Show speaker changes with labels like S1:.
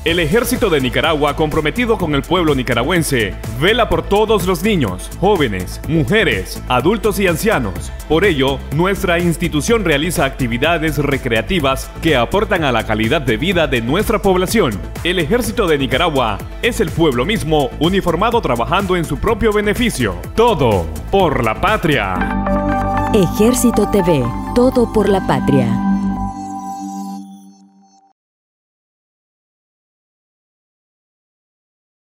S1: El Ejército de Nicaragua, comprometido con el pueblo nicaragüense, vela por todos los niños, jóvenes, mujeres, adultos y ancianos. Por ello, nuestra institución realiza actividades recreativas que aportan a la calidad de vida de nuestra población. El Ejército de Nicaragua es el pueblo mismo uniformado trabajando en su propio beneficio. Todo por la patria.
S2: Ejército TV, todo por la patria.